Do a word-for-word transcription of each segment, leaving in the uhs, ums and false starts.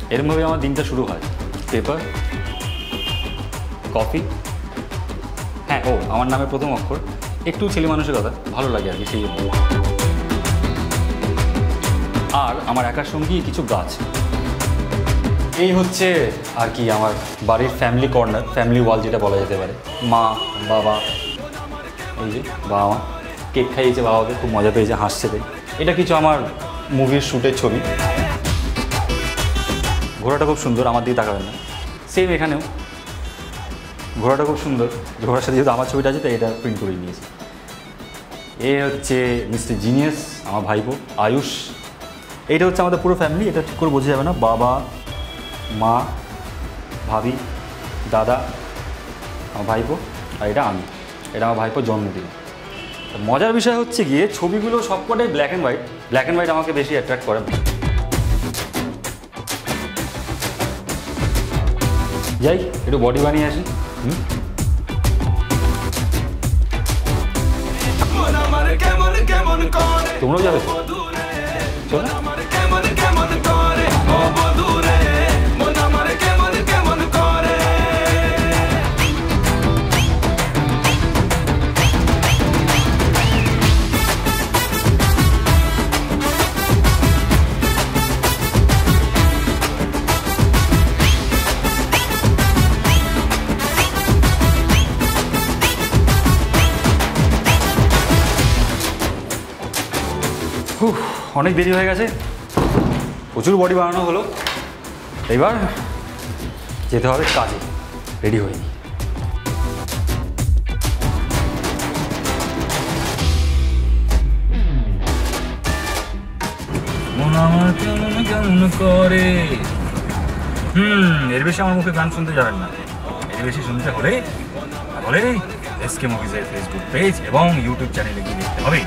এরকমভাবে আমার দিনটা শুরু হয়। পেপার, কফি, হ্যাঁ ও আমার নামের প্রথম অক্ষর, একটু ছেলে মানুষের কথা ভালো লাগে আর কি সেই জন্য। আর আমার একার সঙ্গী কিছু গাছ। এই হচ্ছে আর কি আমার বাড়ির ফ্যামিলি কর্নার, ফ্যামিলি ওয়াল যেটা বলা যেতে পারে। মা, বাবা, এই যে বাবা মা কেক খাইয়েছে, বাবাকে খুব মজা পেয়েছে, হাসছে। এটা কিছু আমার মুভির শ্যুটের ছবি। ঘোড়াটা খুব সুন্দর, আমার দিকে তাকাবেন না। সেম এখানেও ঘোড়াটা খুব সুন্দর, ঘোড়ার সাথে যেহেতু আমার ছবিটা আছে তাই এটা প্রিন্ট করে নিয়েছি। এ হচ্ছে মিস্টার জিনিয়াস, আমার ভাইপো আয়ুষ। এইটা হচ্ছে আমাদের পুরো ফ্যামিলি, এটা ঠিক করে বোঝা যাবে না। বাবা, মা, ভাবি, দাদা, আমার ভাইপো, আর এটা আমি। এটা আমার ভাইপোর জন্মদিন। মজার বিষয় হচ্ছে গিয়ে ছবিগুলো সবকটাই black and white. Black and white আমাকে বেশি অ্যাট্রাক্ট করে। যাই একটু বডি বানিয়ে আসি। হুম তোমরাও যাবে চলো। অনেক দেরি হয়ে গেছে, প্রচুর বডি বানানো হলো, এবার যেতে হবে কাজে। রেডি হয়নি। মন আমার কেমন কেমন করে। হুম এর বেশি আমার মুখে গান শুনতে যাবেন না। এর বেশি শুনতে হলে তাহলে এসকে মুভিজের ফেসবুক পেজ এবং ইউটিউব চ্যানেলে গিয়ে দেখতে হবে।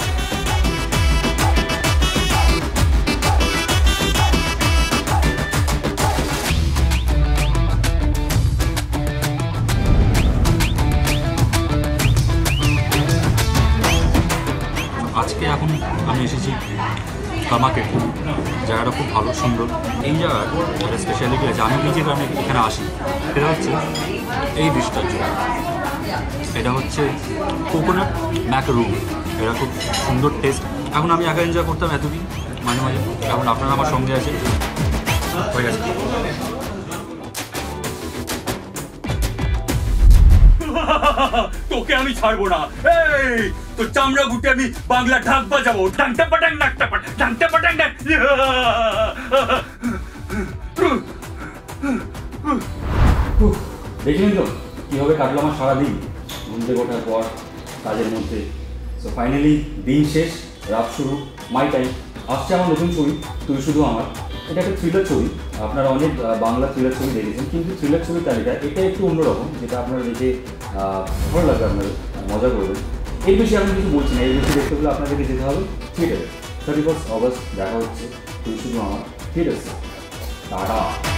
আজকে এখন আমি এসেছি কামাকে, জায়গাটা খুব ভালো সুন্দর। এই জায়গার একটা স্পেশালিটি আছে, আমি নিজে আমি এখানে আসি, সেটা হচ্ছে এই ডিশটার জন্য। এটা হচ্ছে কোকোনাট ম্যাকারুন, এটা খুব সুন্দর টেস্ট। এখন আমি একা এনজয় করতাম এতদিন মাঝে মাঝে, এখন আপনারা আমার সঙ্গে আছে, হয়ে গেছে। তোকে আমি ছাড়বো না, এই তো চামড়া গুটে আমি বাংলা ঢাক বাজাবো। ঢাংটা পাটাং নাকটা পাট ঢাংটা পাটাং ডাক। দেখলেন তো কীভাবে কাটলো আমার সারাদিন ঘুম থেকে ওঠার পর কাজের মধ্যে। সো ফাইনালি দিন শেষ, রাত শুরু, মাই টাইম। আসছে আমার নতুন ছবি তুই শুধু আমার। এটা একটা থ্রিলার ছবি, আপনারা অনেক বাংলা থ্রিলার ছবি দেখেছেন, কিন্তু থ্রিলার ছবির তালিকায় এটা একটু অন্যরকম, যেটা আপনারা দেখে ভালো লাগবে, আপনাদের মজা করবেন। এই বিষয়ে আমি কিছু বলছি না, এই বিষয়ে দেখতে হলে আপনাদেরকে যেতে হবে থিয়েটারে। থার্টি ফার্স্ট অগস্ট দেখা হচ্ছে তুই শুধু আমার। ঠিক আছে, টাটা।